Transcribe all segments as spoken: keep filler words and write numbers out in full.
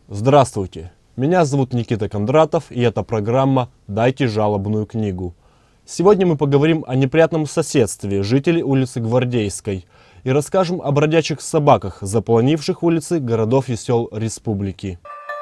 Здравствуйте, меня зовут Никита Кондратов, и это программа «Дайте жалобную книгу». Сегодня мы поговорим о неприятном соседстве жителей улицы Гвардейской и расскажем о бродячих собаках, заполонивших улицы городов и сел республики.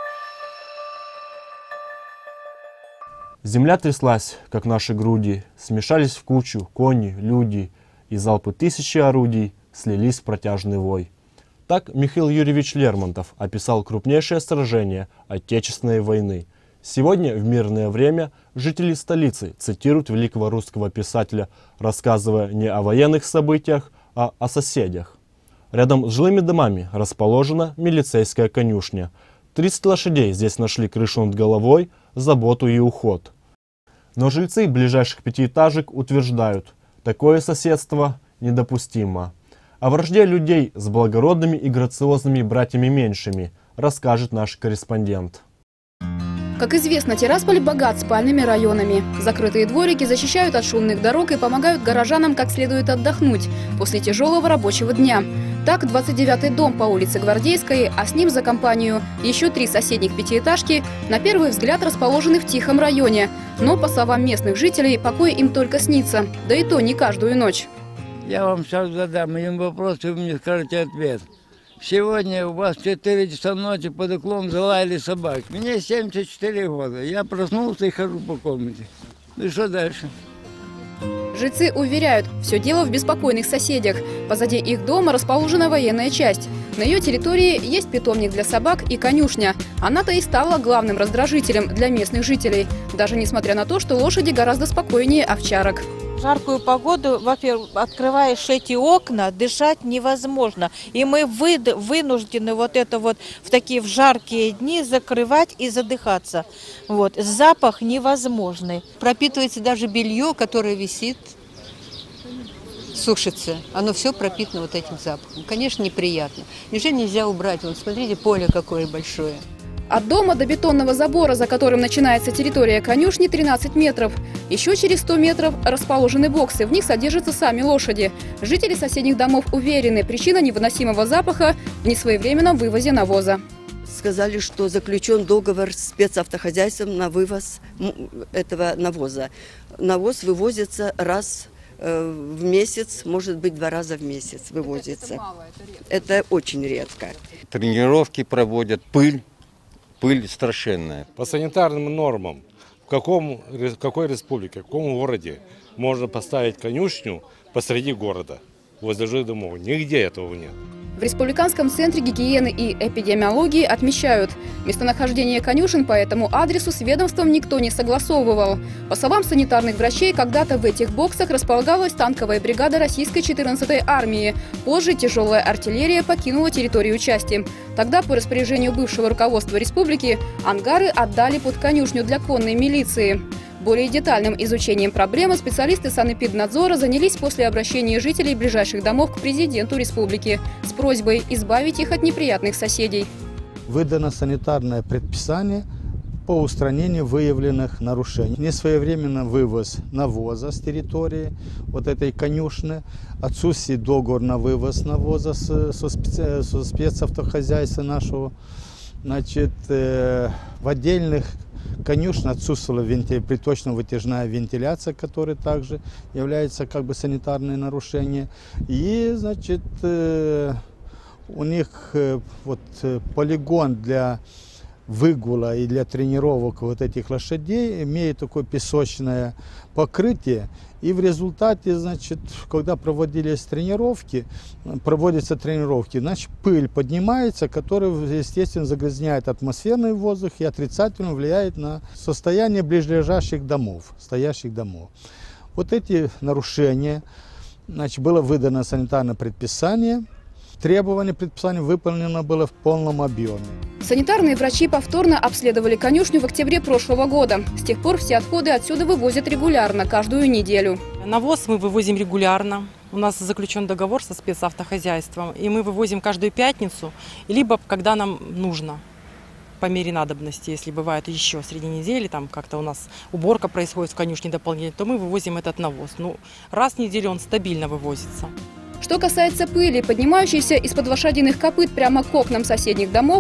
Земля тряслась, как наши груди, смешались в кучу кони, люди, и залпы тысячи орудий слились в протяжный вой. Так Михаил Юрьевич Лермонтов описал крупнейшее сражение Отечественной войны. Сегодня, в мирное время, жители столицы цитируют великого русского писателя, рассказывая не о военных событиях, а о соседях. Рядом с жилыми домами расположена милицейская конюшня. тридцать лошадей здесь нашли крышу над головой, заботу и уход. Но жильцы ближайших пятиэтажек утверждают, такое соседство недопустимо. О вражде людей с благородными и грациозными братьями меньшими расскажет наш корреспондент. Как известно, Тирасполь богат спальными районами. Закрытые дворики защищают от шумных дорог и помогают горожанам как следует отдохнуть после тяжелого рабочего дня. Так, двадцать девятый дом по улице Гвардейской, а с ним за компанию еще три соседних пятиэтажки, на первый взгляд расположены в тихом районе. Но, по словам местных жителей, покой им только снится, да и то не каждую ночь. Я вам сейчас задам один вопрос, и вы мне скажете ответ. Сегодня у вас в четыре часа ночи под углом залаяли собак. Мне семьдесят четыре года. Я проснулся и хожу по комнате. Ну и что дальше? Жильцы уверяют, все дело в беспокойных соседях. Позади их дома расположена военная часть. На ее территории есть питомник для собак и конюшня. Она-то и стала главным раздражителем для местных жителей. Даже несмотря на то, что лошади гораздо спокойнее овчарок. В жаркую погоду, во-первых, открываешь эти окна, дышать невозможно. И мы вы, вынуждены вот это вот в такие в жаркие дни закрывать и задыхаться. Вот. Запах невозможный. Пропитывается даже белье, которое висит, сушится. Оно все пропитано вот этим запахом. Конечно, неприятно. Неужели нельзя убрать? Вот смотрите, поле какое большое. От дома до бетонного забора, за которым начинается территория конюшни, тринадцать метров. Еще через сто метров расположены боксы, в них содержатся сами лошади. Жители соседних домов уверены, причина невыносимого запаха в несвоевременном вывозе навоза. Сказали, что заключен договор с спецавтохозяйством на вывоз этого навоза. Навоз вывозится раз в месяц, может быть, два раза в месяц вывозится. Это, это, мало, это, редко. Это очень редко. Тренировки проводят, пыль. Пыль страшенная. По санитарным нормам, в, каком, в какой республике, в каком городе можно поставить конюшню посреди города, возле жилых домов? Нигде этого нет. В Республиканском центре гигиены и эпидемиологии отмечают, местонахождение конюшен по этому адресу с ведомством никто не согласовывал. По словам санитарных врачей, когда-то в этих боксах располагалась танковая бригада российской четырнадцатой армии. Позже тяжелая артиллерия покинула территорию части. Тогда по распоряжению бывшего руководства республики ангары отдали под конюшню для конной милиции. Более детальным изучением проблемы специалисты санэпиднадзора занялись после обращения жителей ближайших домов к президенту республики с просьбой избавить их от неприятных соседей. Выдано санитарное предписание по устранению выявленных нарушений. Несвоевременный вывоз навоза с территории вот этой конюшни, отсутствие договора на вывоз навоза со специ... спецавтохозяйства нашего. Значит, э, в отдельных конюшнях отсутствовала вентиль... приточно-вытяжная вентиляция, которая также является как бы санитарным нарушением. И, значит, э, у них э, вот полигон для выгула и для тренировок вот этих лошадей имеет такое песочное покрытие. И в результате, значит, когда проводились тренировки, проводятся тренировки, значит, пыль поднимается, которая, естественно, загрязняет атмосферный воздух и отрицательно влияет на состояние ближайших домов, стоящих домов. Вот эти нарушения, значит, было выдано санитарное предписание. Требование предписания выполнено было в полном объеме. Санитарные врачи повторно обследовали конюшню в октябре прошлого года. С тех пор все отходы отсюда вывозят регулярно, каждую неделю. Навоз мы вывозим регулярно. У нас заключен договор со спецавтохозяйством, и мы вывозим каждую пятницу, либо когда нам нужно, по мере надобности. Если бывает еще среди недели, там как-то у нас уборка происходит в конюшне дополнительно, то мы вывозим этот навоз. Ну, раз в неделю он стабильно вывозится. Что касается пыли, поднимающейся из-под лошадиных копыт прямо к окнам соседних домов,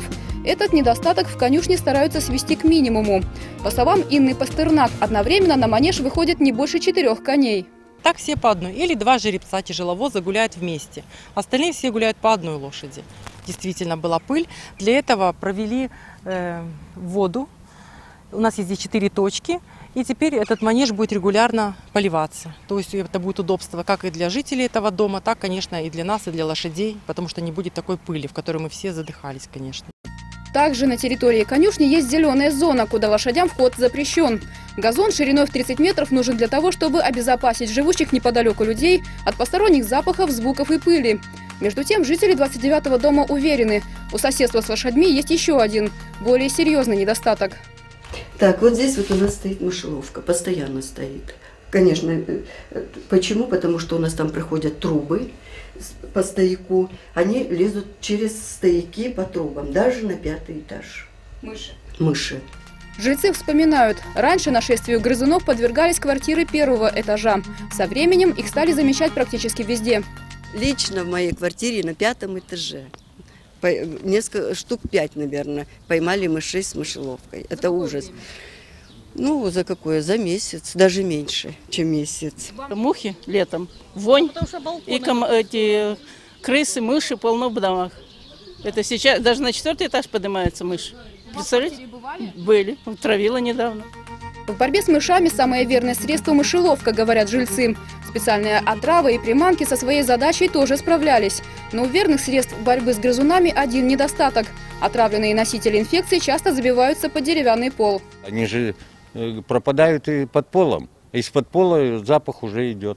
Этот недостаток в конюшне стараются свести к минимуму. По словам Инны Пастернак, одновременно на манеж выходит не больше четырех коней. Так все по одной. Или два жеребца тяжеловоза гуляют вместе. Остальные все гуляют по одной лошади. Действительно была пыль. Для этого провели э, воду. У нас есть здесь четыре точки. И теперь этот манеж будет регулярно поливаться. То есть это будет удобство как и для жителей этого дома, так, конечно, и для нас, и для лошадей. Потому что не будет такой пыли, в которой мы все задыхались, конечно. Также на территории конюшни есть зеленая зона, куда лошадям вход запрещен. Газон шириной в тридцать метров нужен для того, чтобы обезопасить живущих неподалеку людей от посторонних запахов, звуков и пыли. Между тем, жители двадцать девятого дома уверены, у соседства с лошадьми есть еще один, более серьезный недостаток. Так, вот здесь вот у нас стоит мышеловка, постоянно стоит. Конечно, почему? Потому что у нас там проходят трубы по стояку, они лезут через стояки по трубам, даже на пятый этаж. Мыши. Мыши. Жильцы вспоминают, раньше нашествию грызунов подвергались квартиры первого этажа. Со временем их стали замечать практически везде. Лично в моей квартире на пятом этаже. Несколько штук пять, наверное, поймали мышей с мышеловкой. Это ужас. Ну, за какое? За месяц, даже меньше, чем месяц. Мухи летом, вонь, и ком, эти крысы, мыши полно в домах. Это сейчас, даже на четвертый этаж поднимается мышь. Представляете? Были, травила недавно. В борьбе с мышами самое верное средство – мышеловка, говорят жильцы. Специальные отравы и приманки со своей задачей тоже справлялись. Но у верных средств борьбы с грызунами один недостаток. Отравленные носители инфекции часто забиваются под деревянный пол. Они же пропадают и под полом. Из-под пола запах уже идет.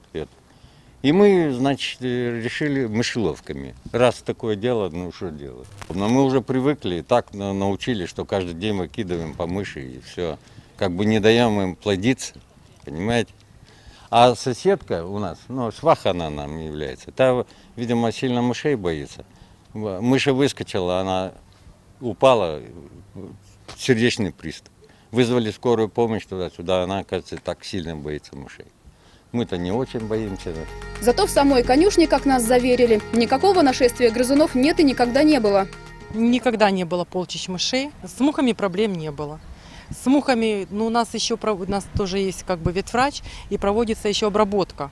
И мы, значит, решили мышеловками. Раз такое дело, ну что делать? Но мы уже привыкли, так научились, что каждый день выкидываем по мыши и все. Как бы не даем им плодиться, понимаете? А соседка у нас, ну, сваха она нам является, та, видимо, сильно мышей боится. Мыша выскочила, она упала, сердечный приступ. Вызвали скорую помощь туда-сюда, она, кажется, так сильно боится мышей. Мы-то не очень боимся. Зато в самой конюшне, как нас заверили, никакого нашествия грызунов нет и никогда не было. Никогда не было полчищ мышей, с мухами проблем не было. С мухами, ну, у нас еще у нас тоже есть как бы ветврач, и проводится еще обработка.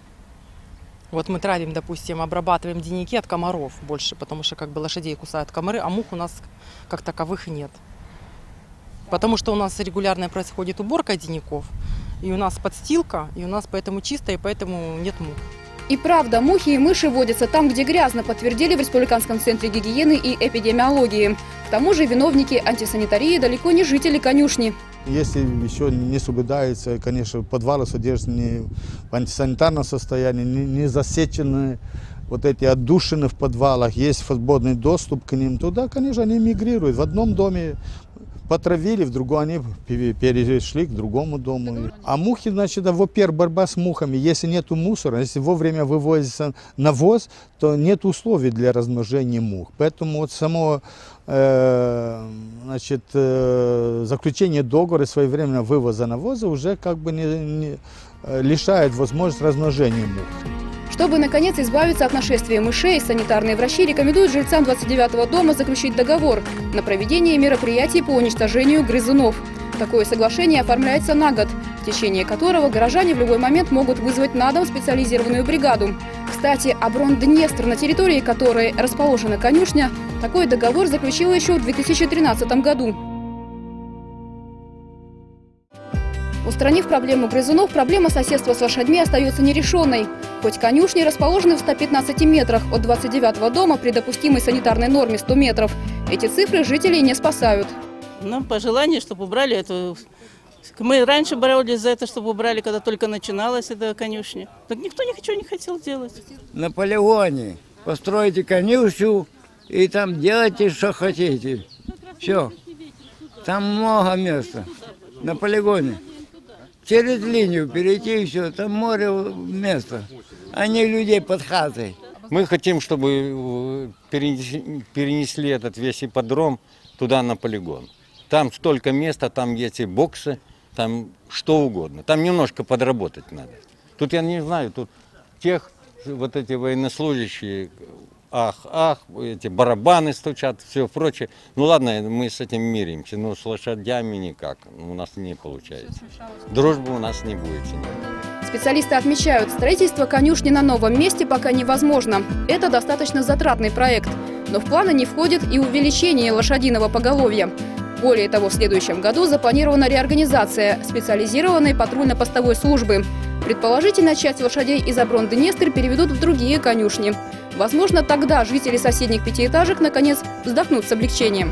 Вот мы травим, допустим, обрабатываем денники от комаров больше, потому что как бы лошадей кусают комары, а мух у нас как таковых нет. Потому что у нас регулярно происходит уборка денников, и у нас подстилка, и у нас поэтому чисто, и поэтому нет мух. И правда, мухи и мыши водятся там, где грязно, подтвердили в Республиканском центре гигиены и эпидемиологии. К тому же виновники антисанитарии далеко не жители конюшни. Если еще не соблюдается, конечно, подвалы содержатся не в антисанитарном состоянии, не, не засечены вот эти отдушины в подвалах, есть свободный доступ к ним, туда, конечно, они мигрируют. В одном доме потравили, в другом они перешли к другому дому. А мухи, значит, во-первых, борьба с мухами. Если нет мусора, если вовремя вывозится навоз, то нет условий для размножения мух. Поэтому вот само э, значит, э, заключение договора, своевременного вывоза навоза уже как бы не, не лишает возможности размножения мух. Чтобы, наконец, избавиться от нашествия мышей, санитарные врачи рекомендуют жильцам двадцать девятого дома заключить договор на проведение мероприятий по уничтожению грызунов. Такое соглашение оформляется на год, в течение которого горожане в любой момент могут вызвать на дом специализированную бригаду. Кстати, Оброн-Днестр, на территории которой расположена конюшня, такой договор заключил еще в две тысячи тринадцатом году. Устранив проблему грызунов, проблема соседства с лошадьми остается нерешенной. Хоть конюшни расположены в ста пятнадцати метрах от двадцать девятого дома при допустимой санитарной норме сто метров, эти цифры жителей не спасают. Нам пожелание, чтобы убрали эту... Мы раньше боролись за это, чтобы убрали, когда только начиналась эта конюшня. Так никто ничего не хотел делать. На полигоне постройте конюшню и там делайте, что хотите. Все. Там много места. На полигоне. Через линию перейти и все, там море места, а не людей под хатой. Мы хотим, чтобы перенесли, перенесли этот весь ипподром туда на полигон. Там столько места, там есть и боксы, там что угодно. Там немножко подработать надо. Тут я не знаю, тут тех, вот эти военнослужащие, ах, ах, эти барабаны стучат, все прочее. Ну ладно, мы с этим миримся, но с лошадями никак, у нас не получается. Дружбы у нас не будет с ними. Специалисты отмечают, строительство конюшни на новом месте пока невозможно. Это достаточно затратный проект. Но в планы не входит и увеличение лошадиного поголовья. Более того, в следующем году запланирована реорганизация специализированной патрульно-постовой службы. Предположительно, часть лошадей из Оброн-Днестр переведут в другие конюшни. Возможно, тогда жители соседних пятиэтажек наконец вздохнут с облегчением.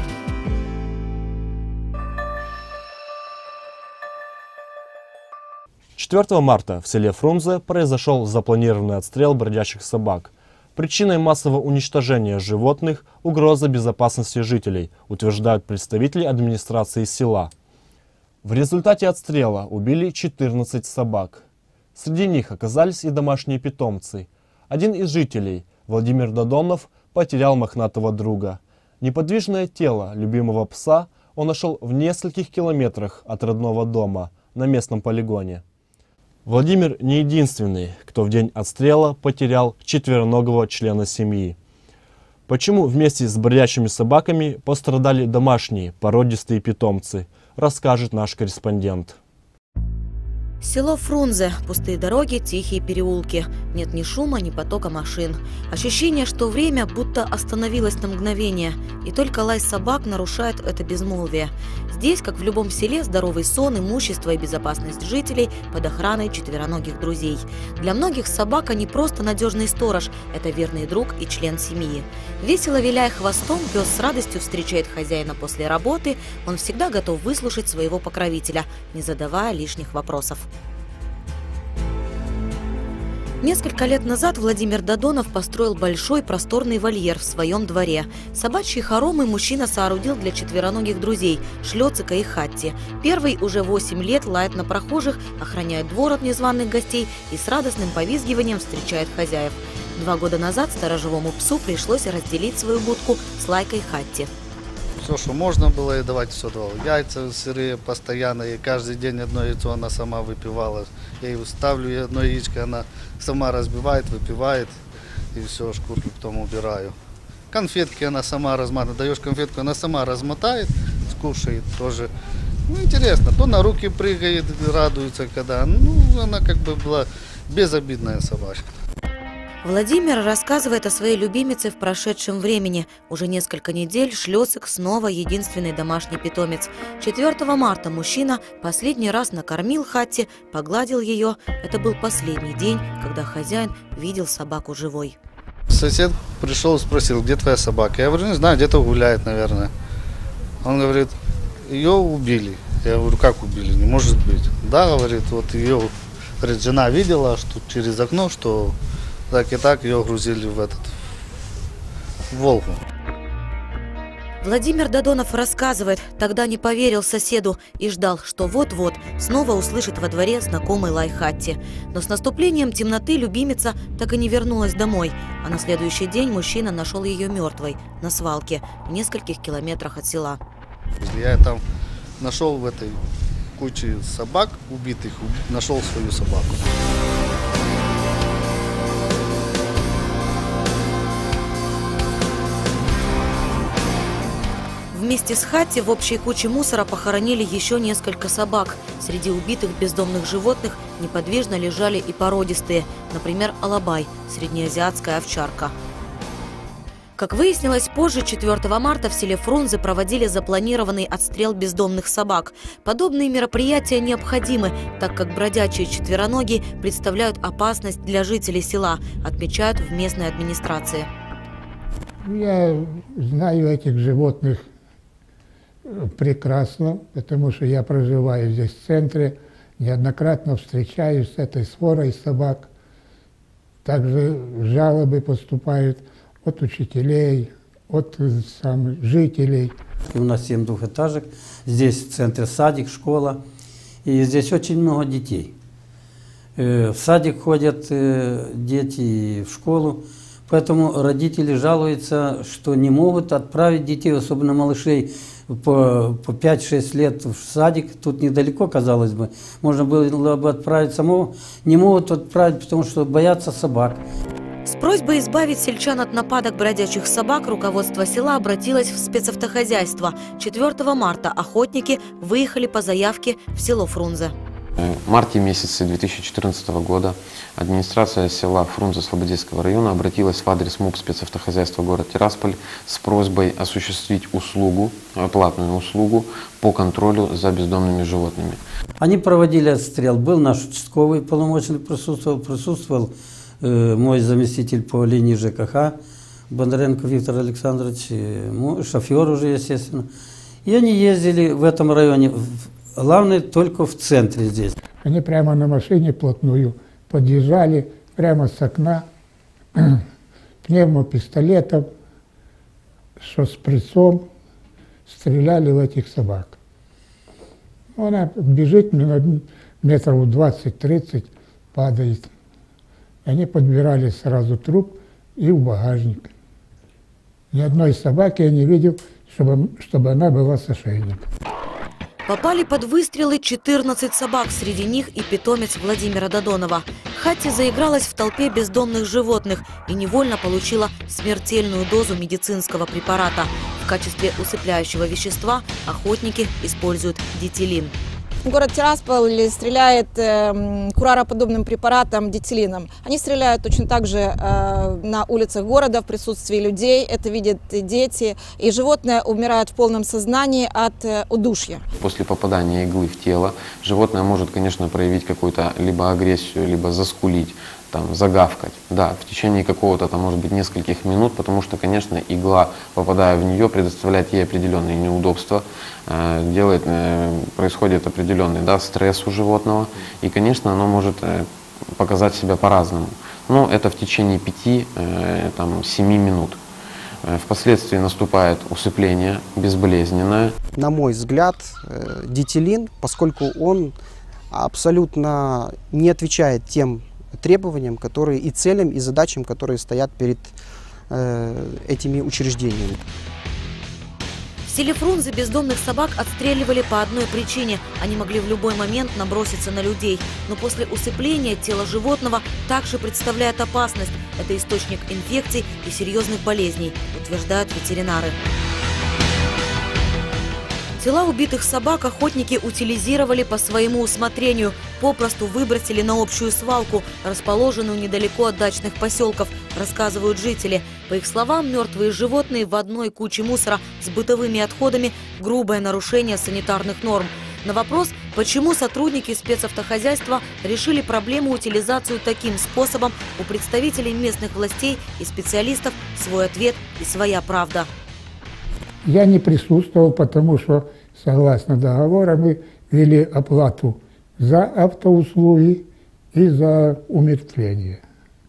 четвёртого марта в селе Фрунзе произошел запланированный отстрел бродячих собак. Причиной массового уничтожения животных – угроза безопасности жителей, утверждают представители администрации села. В результате отстрела убили четырнадцать собак. Среди них оказались и домашние питомцы. Один из жителей, Владимир Додонов, потерял мохнатого друга. Неподвижное тело любимого пса он нашел в нескольких километрах от родного дома на местном полигоне. Владимир не единственный, кто в день отстрела потерял четвероногого члена семьи. Почему вместе с бродячими собаками пострадали домашние породистые питомцы, расскажет наш корреспондент. Село Фрунзе. Пустые дороги, тихие переулки. Нет ни шума, ни потока машин. Ощущение, что время будто остановилось на мгновение. И только лай собак нарушает это безмолвие. Здесь, как в любом селе, здоровый сон, имущество и безопасность жителей под охраной четвероногих друзей. Для многих собак они просто надежный сторож. Это верный друг и член семьи. Весело виляя хвостом, пес с радостью встречает хозяина после работы. Он всегда готов выслушать своего покровителя, не задавая лишних вопросов. Несколько лет назад Владимир Додонов построил большой просторный вольер в своем дворе. Собачьи хоромы мужчина соорудил для четвероногих друзей – Шлёцика и Хатти. Первый уже восемь лет лает на прохожих, охраняет двор от незваных гостей и с радостным повизгиванием встречает хозяев. Два года назад сторожевому псу пришлось разделить свою будку с лайкой Хатти. Все, что можно было, и давать все давал. Яйца сырые постоянно, и каждый день одно яйцо она сама выпивала. Я ей ставлю одно яичко, она сама разбивает, выпивает, и все, шкурку потом убираю. Конфетки она сама разматывает, даешь конфетку, она сама размотает, скушает тоже. Ну, интересно, то на руки прыгает, радуется, когда, ну, она как бы была безобидная собачка. Владимир рассказывает о своей любимице в прошедшем времени. Уже несколько недель Шлёцик снова единственный домашний питомец. четвёртого марта мужчина последний раз накормил Хатти, погладил ее. Это был последний день, когда хозяин видел собаку живой. Сосед пришел, спросил, где твоя собака? Я говорю, не знаю, где-то гуляет, наверное. Он говорит, ее убили. Я говорю, как убили? Не может быть. Да, говорит, вот ее, говорит, жена видела, что через окно, что... Так и так ее грузили в этот в Волгу. Владимир Додонов рассказывает, тогда не поверил соседу и ждал, что вот-вот снова услышит во дворе знакомый лай Хатти. Но с наступлением темноты любимица так и не вернулась домой, а на следующий день мужчина нашел ее мертвой на свалке в нескольких километрах от села. Я там нашел в этой куче собак убитых, нашел свою собаку. Вместе с Хатти в общей куче мусора похоронили еще несколько собак. Среди убитых бездомных животных неподвижно лежали и породистые, например, алабай, среднеазиатская овчарка. Как выяснилось позже, четвёртого марта в селе Фрунзе проводили запланированный отстрел бездомных собак. Подобные мероприятия необходимы, так как бродячие четвероногие представляют опасность для жителей села, отмечают в местной администрации. Я знаю этих животных прекрасно, потому что я проживаю здесь в центре, неоднократно встречаюсь с этой сворой собак. Также жалобы поступают от учителей, от самых жителей. У нас семь двухэтажек, здесь в центре садик, школа, и здесь очень много детей. В садик ходят дети и в школу. Поэтому родители жалуются, что не могут отправить детей, особенно малышей, по, по пять-шесть лет в садик. Тут недалеко, казалось бы. Можно было бы отправить самого. Не могут отправить, потому что боятся собак. С просьбой избавить сельчан от нападок бродячих собак руководство села обратилось в спецавтохозяйство. четвёртого марта охотники выехали по заявке в село Фрунзе. В марте месяце две тысячи четырнадцатого года администрация села Фрунзе Слободейского района обратилась в адрес МУП спецавтохозяйства город Тирасполь с просьбой осуществить услугу, платную услугу по контролю за бездомными животными. Они проводили отстрел. Был наш участковый полномочный, присутствовал, присутствовал э, мой заместитель по линии ЖКХ Бондаренко Виктор Александрович, э, мой шофер уже, естественно. И они ездили в этом районе. Главное, только в центре здесь. Они прямо на машине плотную подъезжали, прямо с окна, пневмопистолетом, что с прицом, стреляли в этих собак. Она бежит метров двадцать-тридцать, падает. Они подбирали сразу труп и в багажник. Ни одной собаки я не видел, чтобы, чтобы она была с ошейником. Попали под выстрелы четырнадцать собак, среди них и питомец Владимира Додонова. Хатти заигралась в толпе бездомных животных и невольно получила смертельную дозу медицинского препарата. В качестве усыпляющего вещества охотники используют дитилин. Город Тирасполь стреляет э, курароподобным препаратом дитилином. Они стреляют точно так же э, на улицах города в присутствии людей. Это видят дети. И животное умирает в полном сознании от э, удушья. После попадания иглы в тело животное может, конечно, проявить какую-то либо агрессию, либо заскулить, там, загавкать. Да, в течение какого-то, там, может быть, нескольких минут, потому что, конечно, игла, попадая в нее, предоставляет ей определенные неудобства, э, делает, э, происходит определенный, да, стресс у животного, и, конечно, оно может э, показать себя по-разному. Но это в течение пяти-семи минут. Э, впоследствии наступает усыпление безболезненное. На мой взгляд, э, дитилин, поскольку он абсолютно не отвечает тем требованиям, которые и целям, и задачам, которые стоят перед э, этими учреждениями. В селе Фрунзе бездомных собак отстреливали по одной причине. Они могли в любой момент наброситься на людей. Но после усыпления тело животного также представляет опасность. Это источник инфекций и серьезных болезней, утверждают ветеринары. Тела убитых собак охотники утилизировали по своему усмотрению, попросту выбросили на общую свалку, расположенную недалеко от дачных поселков, рассказывают жители. По их словам, мертвые животные в одной куче мусора с бытовыми отходами – грубое нарушение санитарных норм. На вопрос, почему сотрудники спецавтохозяйства решили проблему утилизацию таким способом, у представителей местных властей и специалистов свой ответ и своя правда. Я не присутствовал, потому что, согласно договору, мы вели оплату за автоуслуги и за умертвление.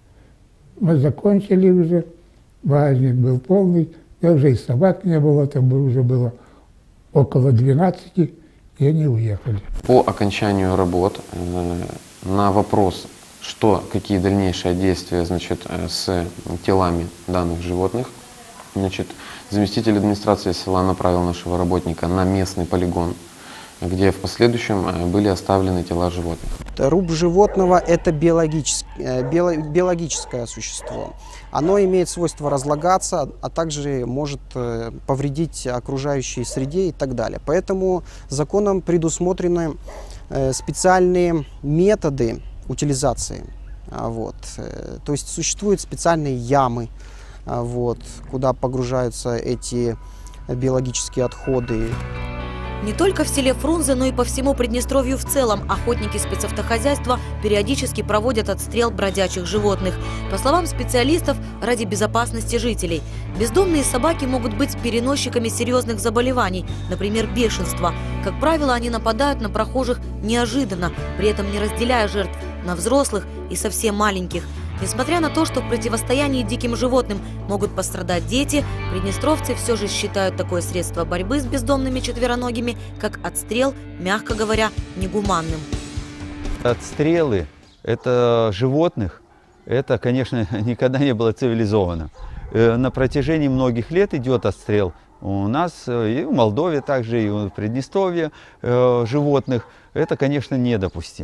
Мы закончили уже, багажник был полный, и уже и собак не было, там уже было около двенадцати, и они уехали. По окончанию работ э, на вопрос, что, какие дальнейшие действия, значит, с телами данных животных, значит, заместитель администрации села направил нашего работника на местный полигон, где в последующем были оставлены тела животных. Труп животного – это биологическое, биологическое существо. Оно имеет свойство разлагаться, а также может повредить окружающей среде и так далее. Поэтому законом предусмотрены специальные методы утилизации. Вот. То есть существуют специальные ямы, вот, куда погружаются эти биологические отходы. Не только в селе Фрунзе, но и по всему Приднестровью в целом охотники спецавтохозяйства периодически проводят отстрел бродячих животных. По словам специалистов, ради безопасности жителей. Бездомные собаки могут быть переносчиками серьезных заболеваний, например, бешенства. Как правило, они нападают на прохожих неожиданно, при этом не разделяя жертв на взрослых и совсем маленьких. Несмотря на то, что в противостоянии диким животным могут пострадать дети, приднестровцы все же считают такое средство борьбы с бездомными четвероногими, как отстрел, мягко говоря, негуманным. Отстрелы это животных, это, конечно, никогда не было цивилизовано. На протяжении многих лет идет отстрел у нас и в Молдове, также и в Приднестровье животных. Это, конечно, недопустимо.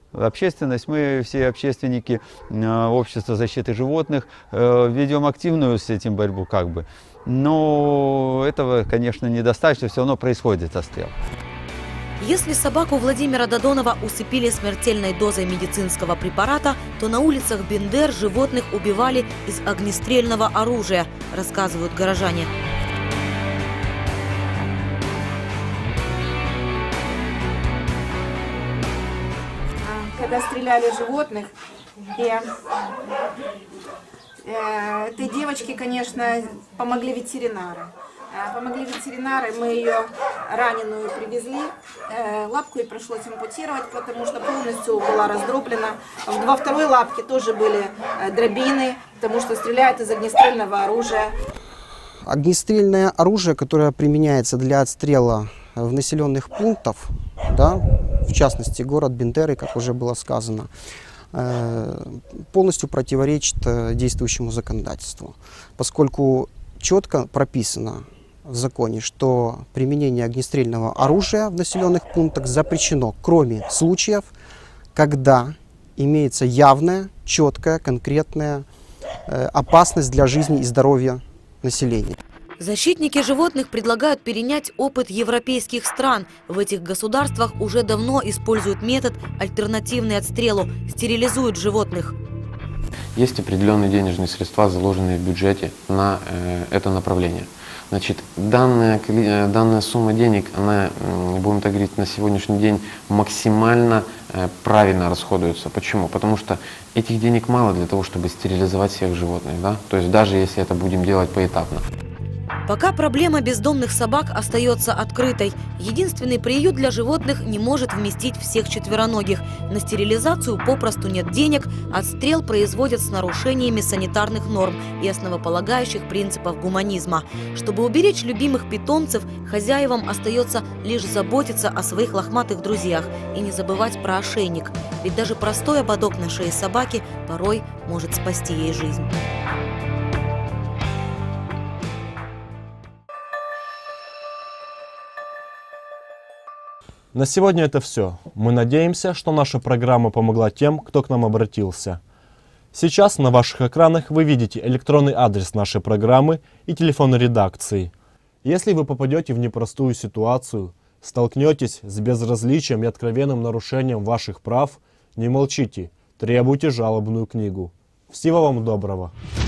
общественность, мы все общественники э, общества защиты животных э, ведем активную с этим борьбу как бы. Но этого, конечно, недостаточно, все равно происходит отстрел. Если собаку Владимира Додонова усыпили смертельной дозой медицинского препарата, то на улицах Бендер животных убивали из огнестрельного оружия, рассказывают горожане. Когда стреляли животных, и э, этой девочке, конечно, помогли ветеринары. Э, помогли ветеринары, мы ее раненую привезли, э, лапку ей пришлось ампутировать, потому что полностью была раздроблена. Во второй лапке тоже были э, дробины, потому что стреляют из огнестрельного оружия. Огнестрельное оружие, которое применяется для отстрела в населенных пунктах, да, в частности город Бендеры, как уже было сказано, полностью противоречит действующему законодательству, поскольку четко прописано в законе, что применение огнестрельного оружия в населенных пунктах запрещено, кроме случаев, когда имеется явная, четкая, конкретная опасность для жизни и здоровья населения. Защитники животных предлагают перенять опыт европейских стран. В этих государствах уже давно используют метод, альтернативный отстрелу – стерилизуют животных. Есть определенные денежные средства, заложенные в бюджете на э, это направление. Значит, данная, данная сумма денег, она, будем так говорить, на сегодняшний день максимально э, правильно расходуется. Почему? Потому что этих денег мало для того, чтобы стерилизовать всех животных. Да? То есть даже если это будем делать поэтапно. Пока проблема бездомных собак остается открытой. Единственный приют для животных не может вместить всех четвероногих. На стерилизацию попросту нет денег, отстрел производят с нарушениями санитарных норм и основополагающих принципов гуманизма. Чтобы уберечь любимых питомцев, хозяевам остается лишь заботиться о своих лохматых друзьях и не забывать про ошейник. Ведь даже простой ободок на шее собаки порой может спасти ей жизнь. На сегодня это все. Мы надеемся, что наша программа помогла тем, кто к нам обратился. Сейчас на ваших экранах вы видите электронный адрес нашей программы и телефон редакции. Если вы попадете в непростую ситуацию, столкнетесь с безразличием и откровенным нарушением ваших прав, не молчите, требуйте жалобную книгу. Всего вам доброго!